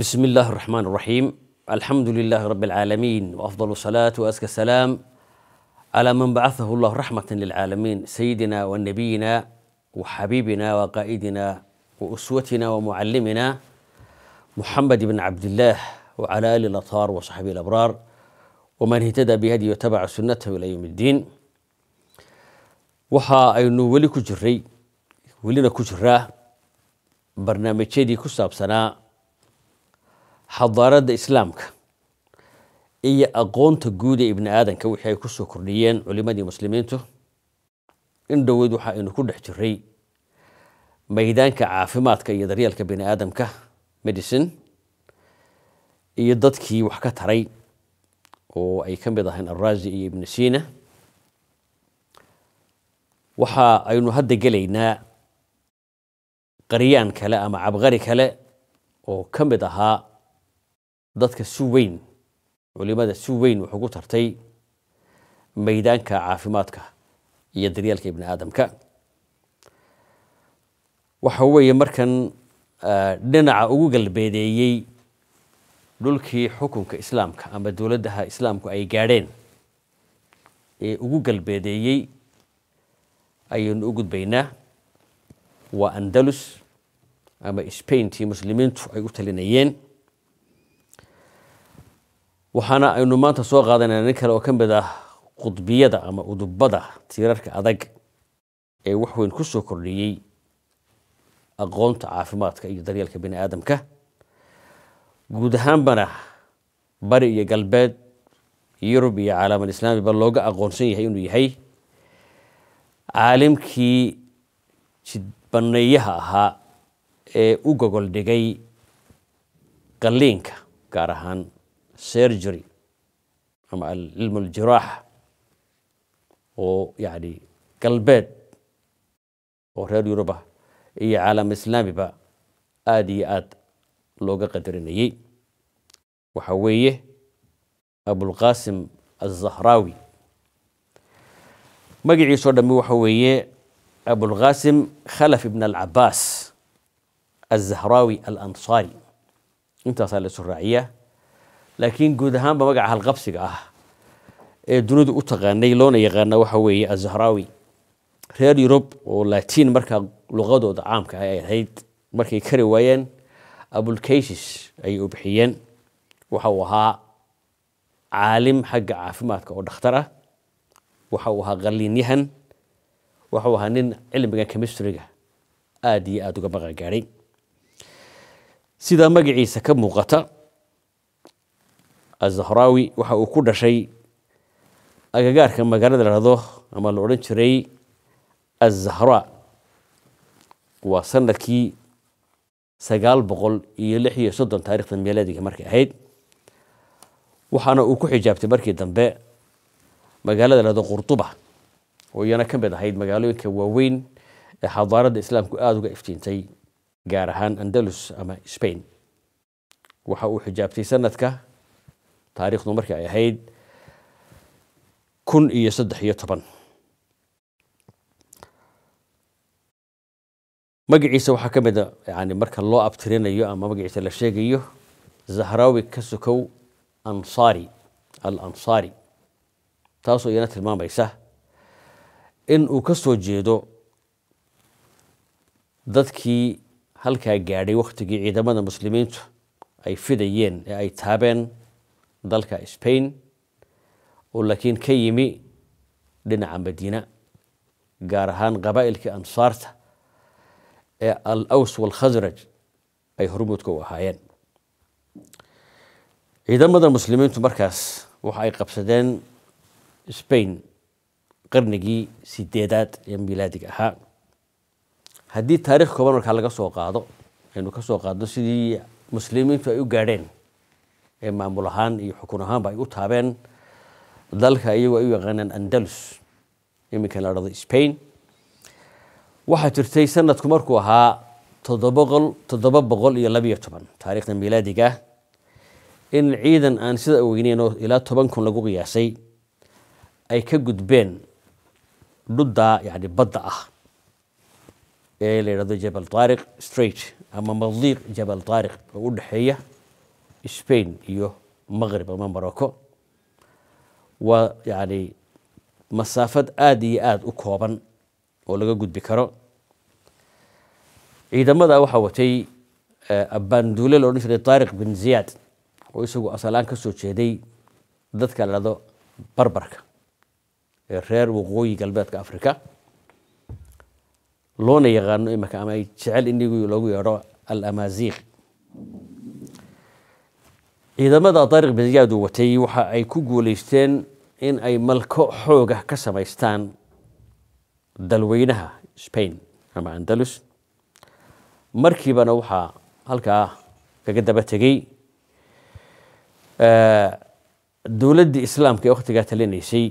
بسم الله الرحمن الرحيم. الحمد لله رب العالمين، وأفضل الصلاة وأزكى السلام على من بعثه الله رحمة للعالمين، سيدنا ونبينا وحبيبنا وقائدنا وأسوتنا ومعلمنا محمد بن عبد الله، وعلى آله الأطهار وصحبه الأبرار ومن اهتدى بهديه وتبع سنته إلى يوم الدين. waxa aynu weli ku jiray welina ku jiraa barnaamijyadii ku saabsanaa xadaaradda islaamka iyo aqoonta guud ee ibni aadanka wixii ay ku soo kordhiyeen culimadii muslimiintu. in dhoweyd waxa aynu ku dhex jiray maydaanka caafimaadka iyo daryeelka bini aadamka medicine iyo dadkii wax ka taray oo ay ka mid ahayn Al-Razi iyo Ibn Sina. waxa aynu hadda gelaynaa qaryaan kale ama cabqari kale oo ka mid ahaa dadka si weyn culimada si weyn wuxuu ku tartay maydaanka caafimaadka iyo daryeelka ibni aadamka. waxa weeye markan dhinaca ugu galbeedeeyey dhulkii xukunka islaamka ama dowladaha islaamku ay gaadheen ee ugu galbeedeeyey ayaynu u gudbaynaa. waa Andalus ama Spain tii muslimiintu ay u talinayeen. waxaana aynu maanta soo qaadanaynaa nin kale oo ka mid ah qudbiyada ama udubada tiirarka adag ee wax weyn ku soo kordhiyey aqoonta caafimaadka iyo daryeelka bini aadamka guud ahaanbana bari iyo galbeed Yurub iyo caalamul islaami ba looga aqoonsan yahay inuu yahay caalimkii jidbaneeyaha ahaa ee u gogol dhigay qalliinka gaar ahaan surgery ama cilmu aljiraaxa oo yani galbeed oo reer Yuruba iyo caalam islaamiba aad iyo aad looga qadarinayay. waxa weeye Abulqaasim Az-Zahraawi. magaciisa oo dhammi waxa weeye Abulqaasim Khalaf ibn al-Abbas Az-Zahraawi al-Ansari. intaasaa la isu raaciyaa, laakiin guud ahaanba magaca halqabsiga ah ee dunidu u taqaanay loona yaqaana waxa weeye Az-Zahraawi. reer Yurub oo Latin markaa luqadooda caamka ay ahayd markay kari waayeen Abulkaysis ay u bixiyeen. waxa uu ahaa caalim xagga caafimaadka oo dhakhtar ah, waxa uu ahaa qalliinyahan, waxa uu ahaa nin cilmiga chemistryga aad iyo aad uga maqan gaadhay. sida magaciisa ka muuqata Az-Zahraawi waxa uu ku dhashay agagaarka magaalada la yiraahdo ama la odhan jiray Az-Zahra. waa sanadkii 936 taariikhda miilaadiga markay ahayd. waxaana uu ku xijaabtay markii dambe magaalada la yiraahdo Qurtuba oo iyana ka mid ahayd magaalooyinka waaweyn ee xadaaradda islaamku aad uga iftiintay gaar ahaan Andalus ama Spain. waxa uu xijaabtay sanadka taariikhdu markii ay ahayd 1013. magaciisa waxaa ka mid ah yani marka loo abtirinayo ama magaciisa la sheegayo Zahraawi ka sokow Ansari al-Ansari, taasoo iyana tilmaamaysa in uu ka soo jeedo dadkii halkaa gaadhay wakhtigii ciidamada muslimiintu ay fidayeen ee ay taabeen dalka Spain, oo laakiin ka yimi dhinaca Madiina gaar ahaan qabaa'ilkii ansaarta ee al-Aws wal-Khazraj ay hormuudka u ahaayeen. ciidamada muslimiintu markaas waxa ay qabsadeen Spain qarnigii 8aad ee miilaadiga ahaa. haddii taariikh kooban markaa laga soo qaado aynu ka soo qaadno sidii muslimiintu ay u gaadheen ee maamul ahaan iyo xukun ahaanba ay u taabeen dalka iyagoo ay u yaqaanaan Andalus iminka la yiraahdo Spain. waxaa jirtay sanadku markuu ahaa 712 taariikhda miilaadiga in ciidan aan sida weyneyn oo ilaa 10,000 lagu qiyaasay ay ka gudbeen dhudda yani badda ah ee la yiraahdo Jabal Tariq Strait ama Madiq Jabal Tariq oo u dhaxeeya Spain iyo Maghrib ama Morocco ويعني مسافة آد أكوابا ولا جود بكرة إذا ماذا وحوتي أباندولة لو نشري طارق بن زياد ويسوق أصلان كسوتشي دي ذاتك على ذو بربرك الرير وقوي قلبات كأفريقيا لون يغانو إما كأما يتشعل إني يقولوا يرى الأمازيغ إذا ماذا طارق بن زياد وتي وحا أي كوغوليستين إن أي ملكو حوغة كسمايستان دلوينها سبين أما أندلس مركبنا وحا هلكا كقدبة تجي دولة إسلام كي وقت قاتلين شيء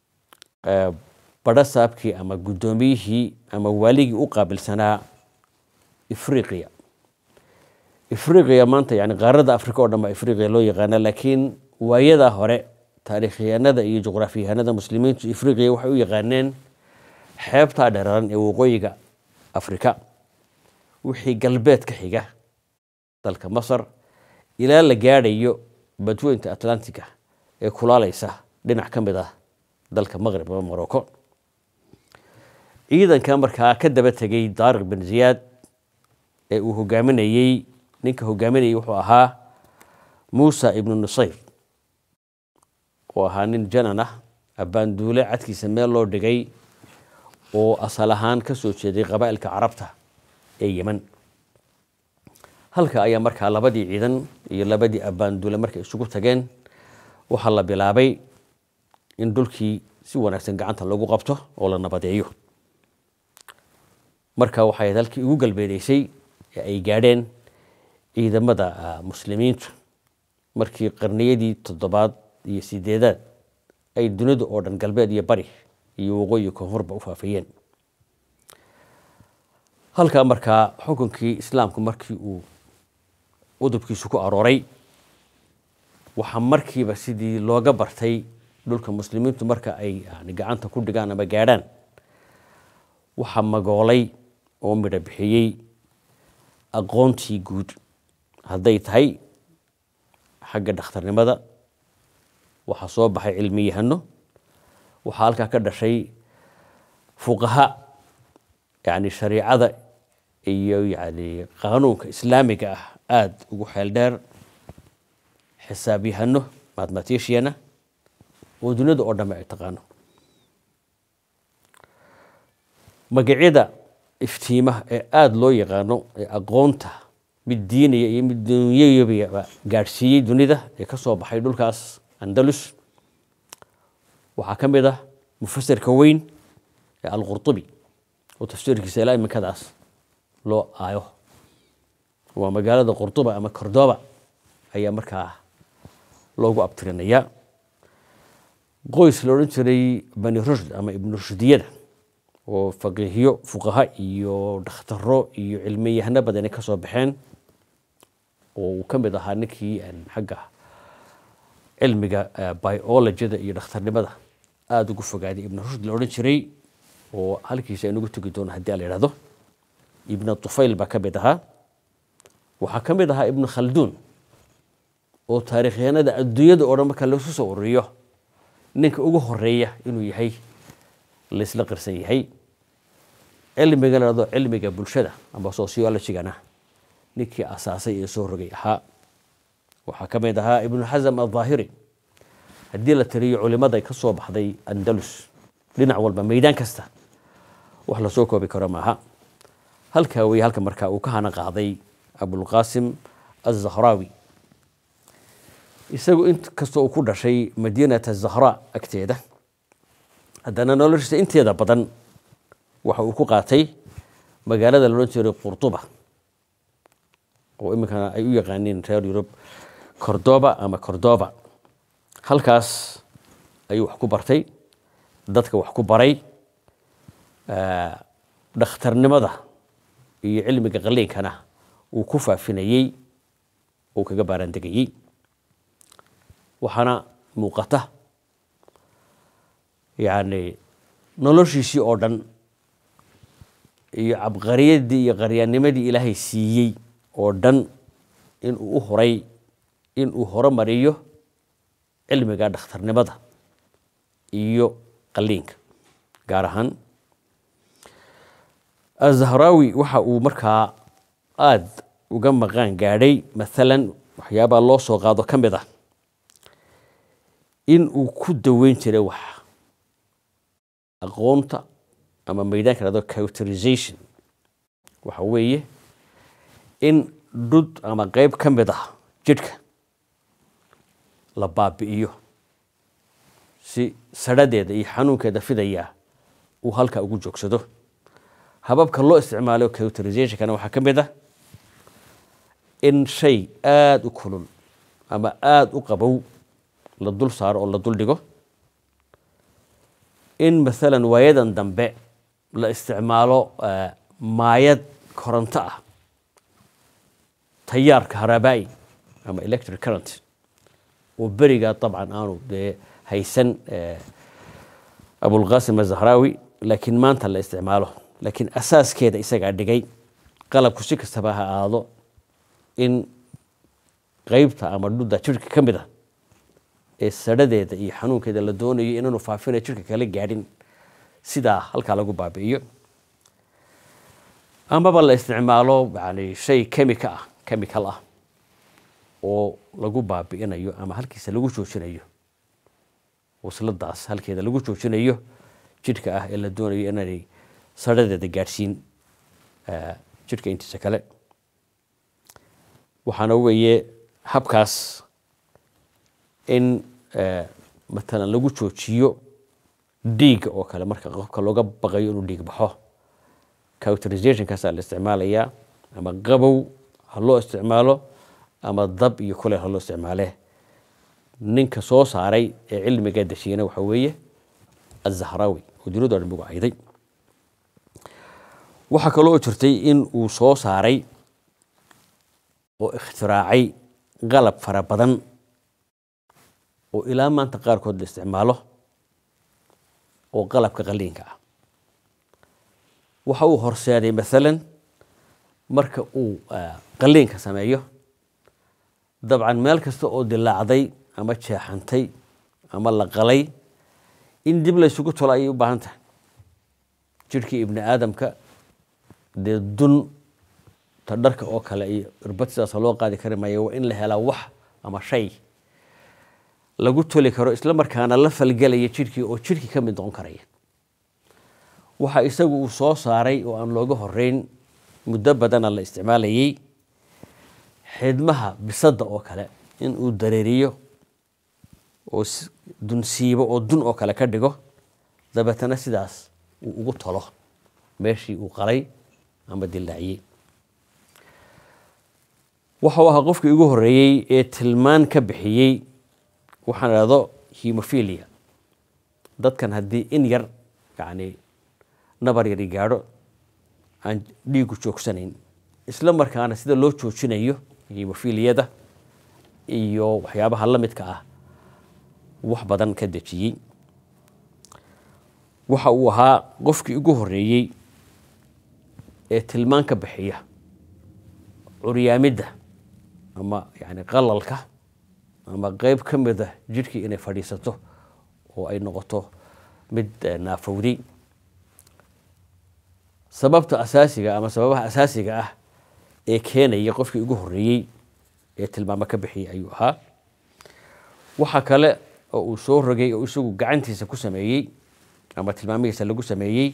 بدأ كي أما قدوميه أما والي أقابل سنة إفريقيا ما أنت يعني غرد أفريقيا ودما إفريقيا لو يغانا لكن ويدا هراء تاريخيا ندا إيه جغرافيا ندا مسلمين إفريقيا وحيو يغانين حيبتا دران وقويقا أفريقيا وحي قلبات كحيقا دالك مصر إلى لقاريو بدوينت أتلانتيكا ee kulaalaysa dhinac ka mid ah dalka Maghrib ama Morocco ciidanka markaa ka daba tagay Tariq bin Ziyad ee uu hogaaminayay ninka hogaaminayay wuxuu ahaa Musa ibn Nusayr oo ahaa nin janan ah abaanduule cadkiisa meel loo dhigay oo asal ahaan ka soo jeeday qabaa'ilka Carabta ee Yemen halka ayaa markaa labadii ciidan iyo labadii abaanduule markay isugu tageen waxa la bilaabay in dulkii si wanaagsan gacanta lagu qabto oo la nabadeeyo marka waxay dalkii ugu galbeedeysay ay gaadheen ciidamada muslimiintu markii qarniyadii 7 iyo 8 ay dunida oo dhan galbeed iyo bari iyo waqooyi koonfurba u faafiyeen halka marka xukunkii islaamku markii uu udubkiisu ku arooray waxa markiiba sidii looga bartay dhulka muslimiintu marka ay gacanta ku dhigaan ama gaadhaan waxa magoolay oo midha bixiyay aqoontii guud hadday tahay xagga dhakhtarnimada waxa soo baxay cilmiyahano waxa halka ka dhashay fuqaha yani shariicada iyo yani qaanuunka islaamiga ah aad ugu xeel dheer حسابيهنو ماثماتيشيانا ودنيا دو أردما اعتقانو مقعيدا افتيمة آد لو يغانو أقونتا بالدينية بالدنيا قارسية دنيا يكسو بحيدو الكاس أندلس وحاكم بدا مفسر كوين القرطبي وتفسير كسيلاي من كداس لو آيوه ومقالة قرطبة أما كردوبة هي مركاه loogu abtirinaya qoys loo oran jiray bani rushd ama ibn rushdiyada oo faqiihiyo fuqaha iyo dhakhtaro iyo cilmiyahana badan ka soo baxeen oo uu kamid ahaa ninkii xagga cilmiga biology-da iyo dhakhtarnimada aad ugu fogaaday ibn rushd loo oran jiray oo halkiisa inagu tagi doon hadii la yiraahdo ibn tufayl ba kamid ahaa waxa kamid ahaa ibn khaldun oo taariikhyada adduunyada oo dhan marka la soo ururiyo ninka ugu horeeya inuu yahay la isla qirsan yahay cilmiga la rado cilmiga bulshada ama sociology-gana ninkii asaasay ee soo rogay ahaa waxa kamid ahaa ibn hazm al-zahiri hadii la tiriyo culimada ka soo baxday andalus dhinac walba meedan kasta wax la soo koobi karo maaha halka marka uu ka hana qaaday abul qasim az-zahrawi isagu inta kastoo ku dhashay madiinada zahra agteeda hadana noloshiisa inteeda badan waxa uu ku qaatay magaalada la oran jiray Qurtuba oo imika ay u yaqaaneen reer Yurub Cordoba halkaas ayuu wax ku bartay dadka wax ku baray dhakhtarnimada iyo cilmiga qaliinkana uu ku faafinayay oo kaga baarandegayay waxana muuqata yani noloshiisii oo dhan iyo abqariyadii iyo qaryaanimadii Ilaahay siiyay oo dhan in uu horay inuu horumariyo cilmiga dhakhtarnimada iyo qaliinka gaar ahaan الزهراوي waxa uu markaa aad uga maqaan gaadhay maalan waxyaaba loo soo qaado kamid ah in uu ku daweyn jiray wax aqoonta ama meedaanka la cauterization waxa weeye in dud ama qayb kamid ah jidhka la baabi'iyo si saradeeda iyo xanuunkeeda fidaya uu halka ugu joogsado hababka loo isticmaalo cauterization kana waxa kamid ah in shay aad u kulul ama aad u qabow la dul saaro oo la dul dhigo in maalan waayadan dambe la isticmaalo maayad koronto ah tayaar kahrabaa'i ama electric current oo beriga طبعا aanu haysan abulqaasim az-Zahrawi laakiin maanta la isticmaalo laakiin asaaskeeda isaga dhigay qalabku si kastaba ha aado in qaybta ama dhudda jirka kamid ah ee saradeeda iyo xanuunkeeda la doonayo inaanu faafin jirka kala gaadhin sida halka lagu baabi'iyo ama la isticmaalo yani shay chemical ah oo lagu baabi'inayo ama halkiisa lagu joojinayo wasladaas halkeeda lagu joojinayo jirka ah ee la doonayo inay saradeeda gaarsiin jirka intiisa kale waxaana weeye habkaas in مثلا lagu joojiyo dhiig oo kale marka qofka looga baqayo inuu dhiig baxo cauterization kaas la isticmaalaya ama qabow ha loo isticmaalo ama dab iyo kule ha loo isticmaale ninka soo saaray ee cilmiga dashiyana waxa weeye az-Zahrawi oo dunida dhan ugu ayday waxa kale oo jirtay in uu soo saaray oo ikhtiraacay qalab fara badan oo ilaa maanta qaarkood la isticmaalo oo qalabka qaliinka ah waxa uu horseeday maalan marka uu qaliinka sameeyo dabcan meel kasta oo dilaacday ama jeexantay ama la qalay in dib la isugu tolo ay u baahan tahay jirkii ibni aadamka dee dun ta dharka oo kale iyo irbad sidaas loo qaadi kari maayo waa in la helaa wax ama shay lagu toli karo isla markaana la falgalaya jirkii oo jirkii ka mid noqon karaya waxa isagu uu soo saaray oo aan looga horeyn muddo badan la isticmaalayay xidmaha bisada oo kale in uu dareeriyo oo dunsiibo oo dun oo kale ka dhigo dabatana sidaas uu ugu tolo meeshii uu qalay ama dilaaciyay waxa uu ahaa qofkii ugu horeeyay ee tilmaan ka bixiyay waxaan raado hemophilia dadkan haddii in yar yani nabar yar gaadho aan dhiigu joogsanayn isla markaana sida loo joojinayo hemophiliada iyo waxyaabaha la midka ah wax badan ka dejiyay waxa uu ahaa qofkii ugu horeeyay ee tilmaan ka bixiya curyaamida ama yani qalalka ama qayb ka mid ah jirkii inay fadhiisato oo ay noqoto mid naafowday sababta asaasiga ama sababaha asaasiga ah ee keenaya qofkii ugu horeeyay ee tilmaamo ka bixiyay ayuu ahaa waxa kale oo uu soo rogay oo isagu gacantiisa ku sameeyay ama tilmaamihiisa lagu sameeyay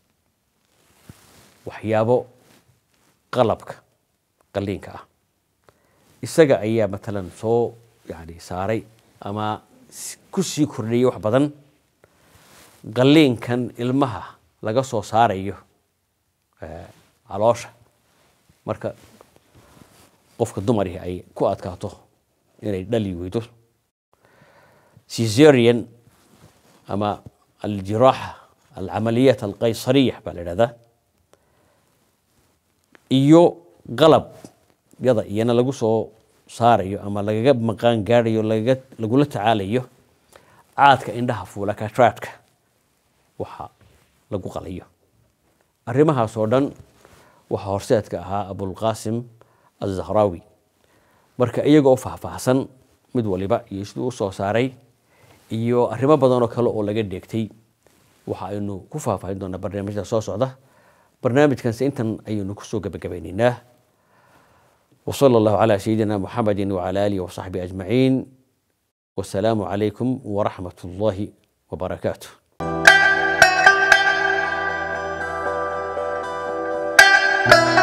waxyaabo qalabka qaliinka ah isaga ayaa matalan soo yani saaray ama ku sii kordhiyay wax badan qaliinkan ilmaha laga soo saarayo caloosha marka qofka dumarihi ay ku adkaato inay dhali weydo cesarean ama الجراحة العمليات القيصرية بالهذا iyo qalab yada iyana lagu soo saarayo ama laga maqaan gaarayo lagu la tacaalayo caadka indhaha fuula cataract waxa lagu qalayo arrimahaas oo dhan waxa horseedka ahaa abulqaasim az-Zahrawi marka iyagoo faahfaahsan mid waliba iyo siduu u soo saaray iyo arrimo badan oo kale oo laga dheegtay waxa aynu ku faahfaahin doonaa barnaamijyada soo socda barnaamijkanse intan ayaynu kusoo gabagabaynaynaa وصلى الله على سيدنا محمد وعلى آله وصحبه أجمعين والسلام عليكم ورحمة الله وبركاته.